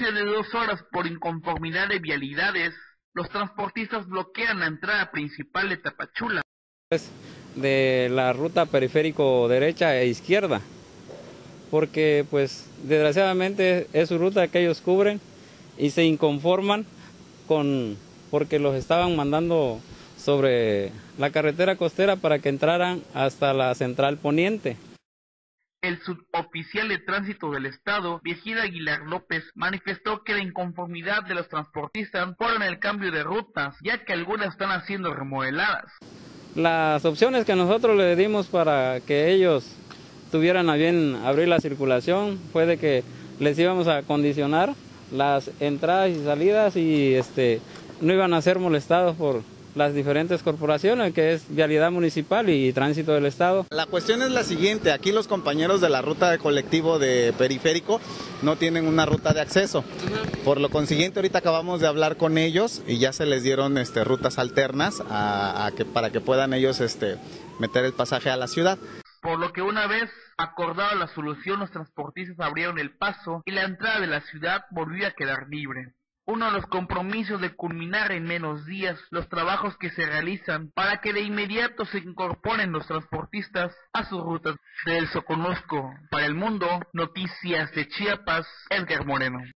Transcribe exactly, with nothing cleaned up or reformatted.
distancia de dos horas por inconformidad de vialidades, los transportistas bloquean la entrada principal de Tapachula. De la ruta periférico derecha e izquierda, porque pues desgraciadamente es su ruta que ellos cubren y se inconforman con porque los estaban mandando sobre la carretera costera para que entraran hasta la central poniente. El suboficial de tránsito del estado, Virgilio Aguilar López, manifestó que la inconformidad de los transportistas fueron el cambio de rutas, ya que algunas están siendo remodeladas. Las opciones que nosotros le dimos para que ellos tuvieran a bien abrir la circulación fue de que les íbamos a condicionar las entradas y salidas y este no iban a ser molestados por las diferentes corporaciones, que es Vialidad Municipal y Tránsito del Estado. La cuestión es la siguiente: aquí los compañeros de la ruta de colectivo de periférico no tienen una ruta de acceso. Por lo consiguiente, ahorita acabamos de hablar con ellos y ya se les dieron este, rutas alternas a, a que, para que puedan ellos este, meter el pasaje a la ciudad. Por lo que una vez acordada la solución, los transportistas abrieron el paso y la entrada de la ciudad volvió a quedar libre. Uno de los compromisos de culminar en menos días los trabajos que se realizan para que de inmediato se incorporen los transportistas a sus rutas. Del Soconusco para el mundo, noticias de Chiapas, Edgar Moreno.